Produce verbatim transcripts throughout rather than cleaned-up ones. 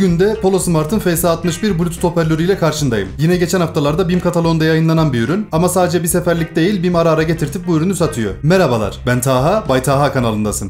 Bugün de PoloSmart'ın F S altmış bir Bluetooth hoparlörü ile karşındayım. Yine geçen haftalarda BİM kataloğunda yayınlanan bir ürün ama sadece bir seferlik değil, BİM ara ara getirtip bu ürünü satıyor. Merhabalar, ben Taha, Bay Taha kanalındasın.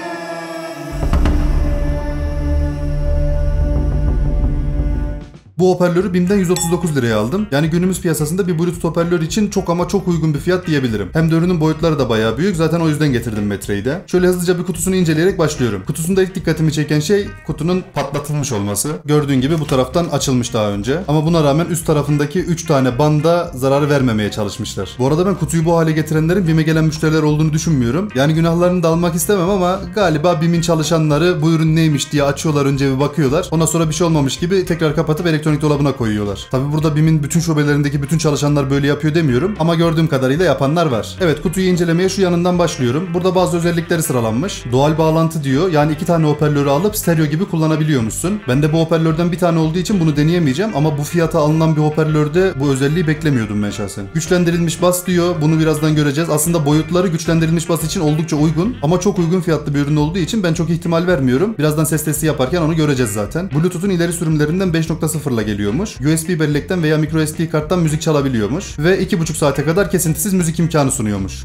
Bu hoparlörü BİM'den yüz otuz dokuz liraya aldım. Yani günümüz piyasasında bir Bluetooth hoparlör için çok ama çok uygun bir fiyat diyebilirim. Hem de ürünün boyutları da bayağı büyük. Zaten o yüzden getirdim metreyi de. Şöyle hızlıca bir kutusunu inceleyerek başlıyorum. Kutusunda ilk dikkatimi çeken şey kutunun patlatılmış olması. Gördüğün gibi bu taraftan açılmış daha önce. Ama buna rağmen üst tarafındaki üç tane banda zarar vermemeye çalışmışlar. Bu arada ben kutuyu bu hale getirenlerin BİM'e gelen müşteriler olduğunu düşünmüyorum. Yani günahlarını da almak istemem ama galiba BİM'in çalışanları bu ürün neymiş diye açıyorlar, önce bir bakıyorlar. Ondan sonra bir şey olmamış gibi tekrar kapatıp elektronik dolabına koyuyorlar. Tabi burada BİM'in bütün şubelerindeki bütün çalışanlar böyle yapıyor demiyorum ama gördüğüm kadarıyla yapanlar var. Evet, kutuyu incelemeye şu yanından başlıyorum. Burada bazı özellikleri sıralanmış. Doğal bağlantı diyor. Yani iki tane hoparlörü alıp stereo gibi kullanabiliyormuşsun. Ben de bu hoparlörden bir tane olduğu için bunu deneyemeyeceğim ama bu fiyata alınan bir hoparlörde bu özelliği beklemiyordum ben şahsen. Güçlendirilmiş bas diyor. Bunu birazdan göreceğiz. Aslında boyutları güçlendirilmiş bas için oldukça uygun ama çok uygun fiyatlı bir ürün olduğu için ben çok ihtimal vermiyorum. Birazdan ses testi yaparken onu göreceğiz zaten. Bluetooth'un ileri sürümlerinden beş nokta sıfır ile geliyormuş. U S B bellekten veya micro S D karttan müzik çalabiliyormuş ve iki buçuk saate kadar kesintisiz müzik imkanı sunuyormuş.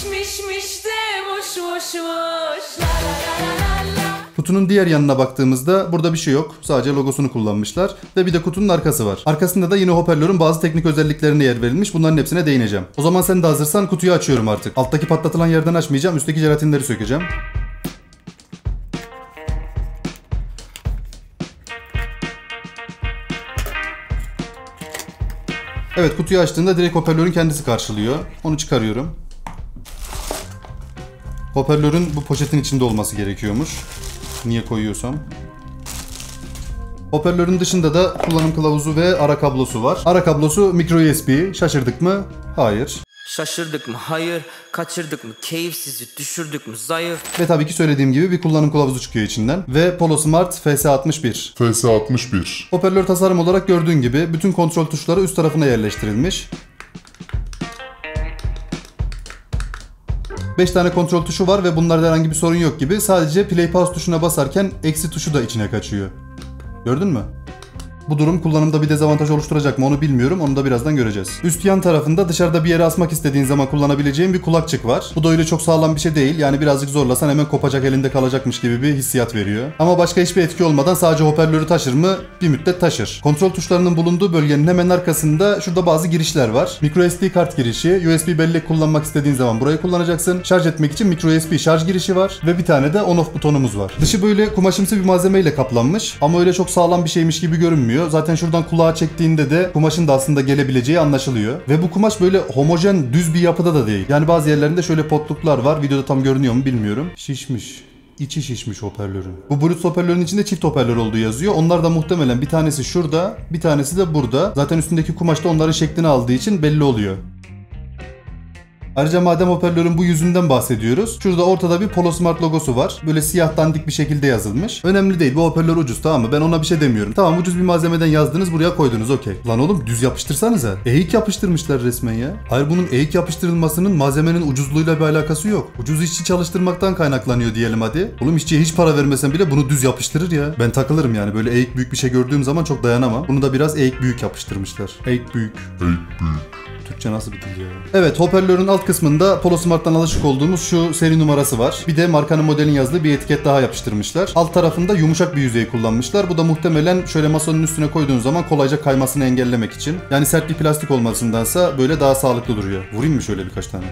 Kutunun diğer yanına baktığımızda burada bir şey yok. Sadece logosunu kullanmışlar ve bir de kutunun arkası var. Arkasında da yine hoparlörün bazı teknik özelliklerine yer verilmiş. Bunların hepsine değineceğim. O zaman sen de hazırsan kutuyu açıyorum artık. Alttaki patlatılan yerden açmayacağım. Üstteki jelatinleri sökeceğim. Evet, kutuyu açtığında direkt hoparlörün kendisi karşılıyor. Onu çıkarıyorum. Hoparlörün bu poşetin içinde olması gerekiyormuş. Niye koyuyorsam. Hoparlörün dışında da kullanım kılavuzu ve ara kablosu var. Ara kablosu micro U S B. Şaşırdık mı? Hayır. Şaşırdık mı? Hayır. Kaçırdık mı? Keyifsizi düşürdük mü? Zayıf. Ve tabii ki söylediğim gibi bir kullanım kılavuzu çıkıyor içinden. Ve PoloSmart F S altmış bir. F S altmış bir. Hoparlör tasarım olarak gördüğün gibi bütün kontrol tuşları üst tarafına yerleştirilmiş. beş tane kontrol tuşu var ve bunlarda herhangi bir sorun yok gibi. Sadece play pause tuşuna basarken eksi tuşu da içine kaçıyor. Gördün mü? Bu durum kullanımda bir dezavantaj oluşturacak mı onu bilmiyorum. Onu da birazdan göreceğiz. Üst yan tarafında dışarıda bir yere asmak istediğin zaman kullanabileceğin bir kulakçık var. Bu da öyle çok sağlam bir şey değil. Yani birazcık zorlasan hemen kopacak, elinde kalacakmış gibi bir hissiyat veriyor. Ama başka hiçbir etki olmadan sadece hoparlörü taşır mı? Bir müddet taşır. Kontrol tuşlarının bulunduğu bölgenin hemen arkasında şurada bazı girişler var. Micro S D kart girişi, U S B bellek kullanmak istediğin zaman burayı kullanacaksın. Şarj etmek için micro U S B şarj girişi var ve bir tane de on off butonumuz var. Dışı böyle kumaşımsı bir malzemeyle kaplanmış ama öyle çok sağlam bir şeymiş gibi görünmüyor. Zaten şuradan kulağa çektiğinde de kumaşın da aslında gelebileceği anlaşılıyor. Ve bu kumaş böyle homojen, düz bir yapıda da değil. Yani bazı yerlerinde şöyle potluklar var. Videoda tam görünüyor mu bilmiyorum. Şişmiş. İçi şişmiş hoparlörün. Bu Bluetooth hoparlörün içinde çift hoparlör olduğu yazıyor. Onlar da muhtemelen bir tanesi şurada, bir tanesi de burada. Zaten üstündeki kumaş da onların şeklini aldığı için belli oluyor. Ayrıca madem hoparlörün bu yüzünden bahsediyoruz. Şurada ortada bir PoloSmart logosu var. Böyle siyah dandik bir şekilde yazılmış. Önemli değil, bu hoparlör ucuz, tamam mı? Ben ona bir şey demiyorum. Tamam, ucuz bir malzemeden yazdınız, buraya koydunuz, okey. Lan oğlum, düz yapıştırsanıza. Eğik yapıştırmışlar resmen ya. Hayır, bunun eğik yapıştırılmasının malzemenin ucuzluğuyla bir alakası yok. Ucuz işçi çalıştırmaktan kaynaklanıyor diyelim hadi. Oğlum, işçiye hiç para vermesen bile bunu düz yapıştırır ya. Ben takılırım yani, böyle eğik büyük bir şey gördüğüm zaman çok dayanamam. Bunu da biraz eğik büyük yapıştırmışlar. Eğik büyük. Eğik büyük. Türkçe nasıl bir dil ya? Evet, hoparlörün alt kısmında PoloSmart'tan alışık olduğumuz şu seri numarası var. Bir de markanın, modelin yazdığı bir etiket daha yapıştırmışlar. Alt tarafında yumuşak bir yüzey kullanmışlar. Bu da muhtemelen şöyle masanın üstüne koyduğun zaman kolayca kaymasını engellemek için. Yani sert bir plastik olmasındansa böyle daha sağlıklı duruyor. Vurayım mı şöyle birkaç tane?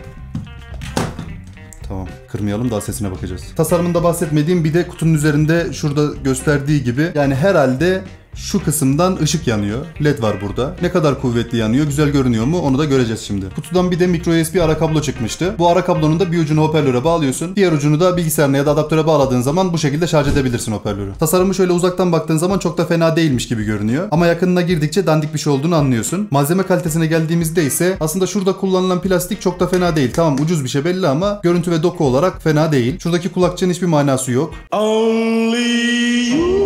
Tamam, kırmayalım, daha sesine bakacağız. Tasarımında bahsetmediğim bir de kutunun üzerinde şurada gösterdiği gibi, yani herhalde şu kısımdan ışık yanıyor. led var burada. Ne kadar kuvvetli yanıyor, güzel görünüyor mu onu da göreceğiz şimdi. Kutudan bir de micro U S B ara kablo çıkmıştı. Bu ara kablonun da bir ucunu hoparlöre bağlıyorsun. Diğer ucunu da bilgisayarına ya da adaptöre bağladığın zaman bu şekilde şarj edebilirsin hoparlörü. Tasarımı şöyle uzaktan baktığın zaman çok da fena değilmiş gibi görünüyor. Ama yakınına girdikçe dandik bir şey olduğunu anlıyorsun. Malzeme kalitesine geldiğimizde ise aslında şurada kullanılan plastik çok da fena değil. Tamam, ucuz bir şey belli ama görüntü ve doku olarak fena değil. Şuradaki kulakçığın hiçbir manası yok. Only you.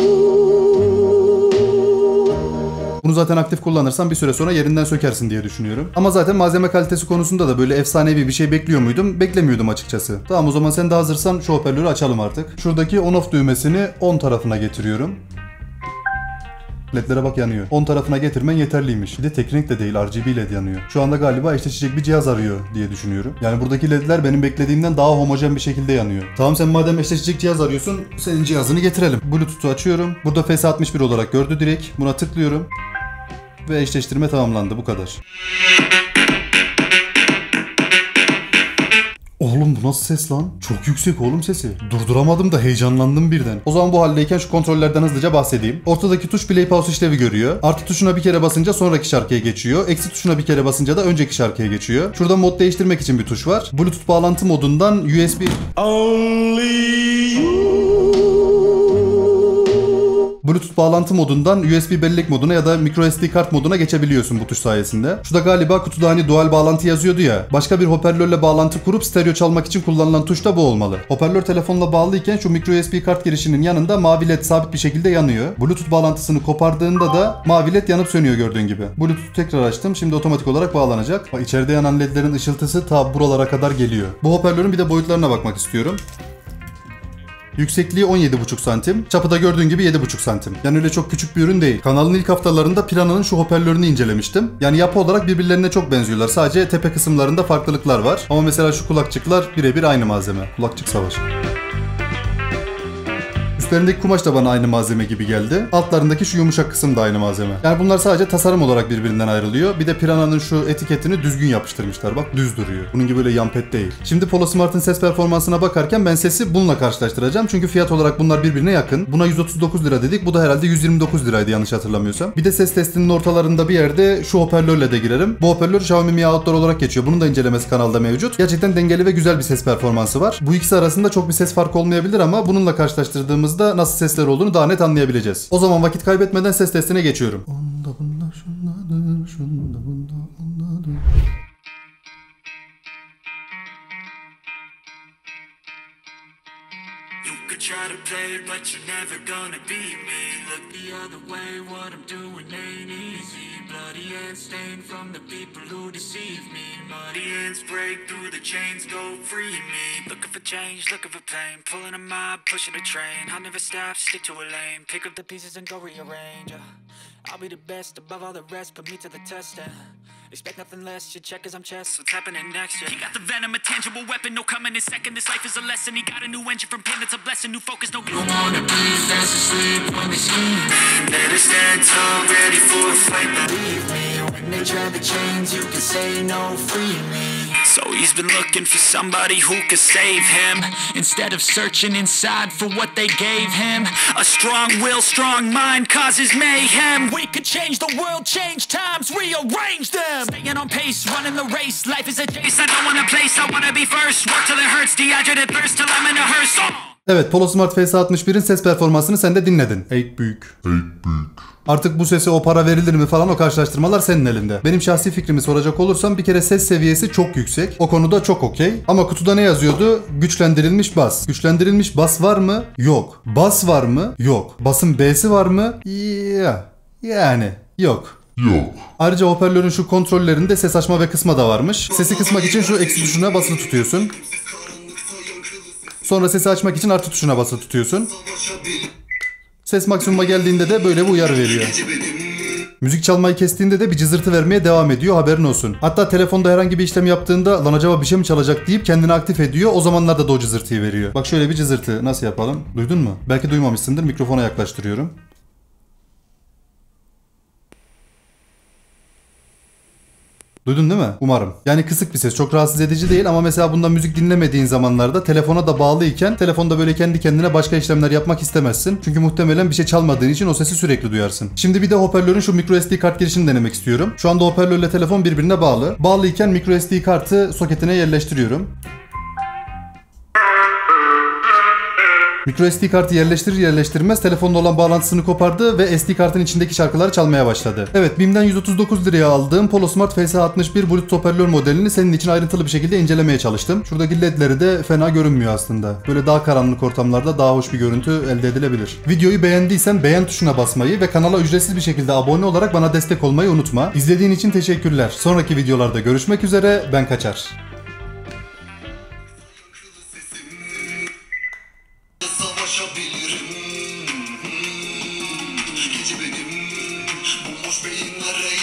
Bunu zaten aktif kullanırsan bir süre sonra yerinden sökersin diye düşünüyorum. Ama zaten malzeme kalitesi konusunda da böyle efsanevi bir şey bekliyor muydum? Beklemiyordum açıkçası. Tamam, o zaman sen de hazırsan şu hoparlörü açalım artık. Şuradaki on off düğmesini on tarafına getiriyorum. Ledlere bak yanıyor. on tarafına getirmen yeterliymiş. Bir de tek renk de değil, R G B led yanıyor. Şu anda galiba eşleşecek bir cihaz arıyor diye düşünüyorum. Yani buradaki ledler benim beklediğimden daha homojen bir şekilde yanıyor. Tamam, sen madem eşleşecek cihaz arıyorsun, senin cihazını getirelim. Bluetooth'u açıyorum. Burada F S altmış bir olarak gördü direkt. Buna tıklıyorum. Ve eşleştirme tamamlandı. Bu kadar. Oğlum bu nasıl ses lan? Çok yüksek oğlum sesi. Durduramadım da heyecanlandım birden. O zaman bu haldeyken şu kontrollerden hızlıca bahsedeyim. Ortadaki tuş play pause işlevi görüyor. Artı tuşuna bir kere basınca sonraki şarkıya geçiyor. Eksi tuşuna bir kere basınca da önceki şarkıya geçiyor. Şurada mod değiştirmek için bir tuş var. Bluetooth bağlantı modundan U S B... Bluetooth bağlantı modundan U S B bellek moduna ya da microSD kart moduna geçebiliyorsun bu tuş sayesinde. Şurada galiba kutuda hani dual bağlantı yazıyordu ya. Başka bir hoparlörle bağlantı kurup stereo çalmak için kullanılan tuş da bu olmalı. Hoparlör telefonla bağlıyken şu microSD kart girişinin yanında mavi led sabit bir şekilde yanıyor. Bluetooth bağlantısını kopardığında da mavi led yanıp sönüyor gördüğün gibi. Bluetooth'u tekrar açtım. Şimdi otomatik olarak bağlanacak. Bak, içeride yanan ledlerin ışıltısı ta buralara kadar geliyor. Bu hoparlörün bir de boyutlarına bakmak istiyorum. Yüksekliği on yedi buçuk santim. Çapı da gördüğün gibi yedi buçuk santim. Yani öyle çok küçük bir ürün değil. Kanalın ilk haftalarında Piranha'nın şu hoparlörünü incelemiştim. Yani yapı olarak birbirlerine çok benziyorlar. Sadece tepe kısımlarında farklılıklar var. Ama mesela şu kulakçıklar birebir aynı malzeme. Kulakçık savaşı. Üstlerindeki kumaş da bana aynı malzeme gibi geldi. Altlarındaki şu yumuşak kısım da aynı malzeme. Yani bunlar sadece tasarım olarak birbirinden ayrılıyor. Bir de Piranha'nın şu etiketini düzgün yapıştırmışlar. Bak, düz duruyor. Bunun gibi böyle yampet değil. Şimdi Polo Smart'ın ses performansına bakarken ben sesi bununla karşılaştıracağım. Çünkü fiyat olarak bunlar birbirine yakın. Buna yüz otuz dokuz lira dedik. Bu da herhalde yüz yirmi dokuz liraydı yanlış hatırlamıyorsam. Bir de ses testinin ortalarında bir yerde şu hoparlörle de girerim. Bu hoparlör Xiaomi Mi Outdoor olarak geçiyor. Bunun da incelemesi kanalda mevcut. Gerçekten dengeli ve güzel bir ses performansı var. Bu ikisi arasında çok bir ses farkı olmayabilir ama bununla karşılaştırdığımızda nasıl sesler olduğunu daha net anlayabileceğiz. O zaman vakit kaybetmeden ses testine geçiyorum. Onda bunda şundadır, şunda bunda ondadır. Try to play it, but you're never gonna beat me. Look the other way, what I'm doing ain't easy. Bloody hands stained from the people who deceive me. Muddy hands break through the chains, go free me. Looking for change, looking for pain. Pulling a mob, pushing a train. I'll never stop, stick to a lane. Pick up the pieces and go rearrange. Yeah. I'll be the best above all the rest, put me to the test. And expect nothing less, your check as I'm chess. What's happening next? Yeah. He got the venom, a tangible weapon, no coming in second. This life is a lesson. He got a new engine from pain, it's a blessing. New focus, no. You wanna be fast asleep when they scheme. Better stand tall, ready for a fight. Believe me, when they try the chains, you can say no, free me. So he's been looking for somebody who could save him, instead of searching inside for what they gave him. A strong will, strong mind causes mayhem. We could change the world, change times, rearrange them. Staying on pace, running the race. Life is a chase, I don't want a place, I wanna be first. Work till it hurts, dehydrated thirst till I'm in a hearse. Oh! Evet, Polo Smart F S altmış birin ses performansını sen de dinledin. Ey büyük. Ey büyük. Artık bu sese o para verilir mi falan, o karşılaştırmalar senin elinde. Benim şahsi fikrimi soracak olursam bir kere ses seviyesi çok yüksek. O konuda çok okey. Ama kutuda ne yazıyordu? Güçlendirilmiş bas. Güçlendirilmiş bas var mı? Yok. Bas var mı? Yok. Basın B'si var mı? Ya. Yani. Yok. Yok. Ayrıca hoparlörün şu kontrollerinde ses açma ve kısma da varmış. Sesi kısmak için şu eksi tuşuna basılı tutuyorsun. Sonra sesi açmak için artı tuşuna basılı tutuyorsun. Ses maksimuma geldiğinde de böyle bir uyarı veriyor. Müzik çalmayı kestiğinde de bir cızırtı vermeye devam ediyor, haberin olsun. Hatta telefonda herhangi bir işlem yaptığında lan acaba bir şey mi çalacak deyip kendini aktif ediyor. O zamanlarda da o cızırtıyı veriyor. Bak şöyle bir cızırtı. Nasıl yapalım? Duydun mu? Belki duymamışsındır. Mikrofona yaklaştırıyorum. Duydun değil mi? Umarım. Yani kısık bir ses. Çok rahatsız edici değil ama mesela bunda müzik dinlemediğin zamanlarda telefona da bağlıyken telefonda böyle kendi kendine başka işlemler yapmak istemezsin. Çünkü muhtemelen bir şey çalmadığın için o sesi sürekli duyarsın. Şimdi bir de hoparlörün şu microSD kart girişini denemek istiyorum. Şu anda hoparlörle telefon birbirine bağlı. Bağlıyken microSD kartı soketine yerleştiriyorum. MicroSD kartı yerleştirir yerleştirmez telefonla olan bağlantısını kopardı ve S D kartın içindeki şarkıları çalmaya başladı. Evet, BİM'den yüz otuz dokuz liraya aldığım Polo Smart F S altmış bir Bluetooth hoparlör modelini senin için ayrıntılı bir şekilde incelemeye çalıştım. Şuradaki ledleri de fena görünmüyor aslında. Böyle daha karanlık ortamlarda daha hoş bir görüntü elde edilebilir. Videoyu beğendiysen beğen tuşuna basmayı ve kanala ücretsiz bir şekilde abone olarak bana destek olmayı unutma. İzlediğin için teşekkürler. Sonraki videolarda görüşmek üzere, ben kaçar. Savaşabilirim. Gece benim Boş beyinlere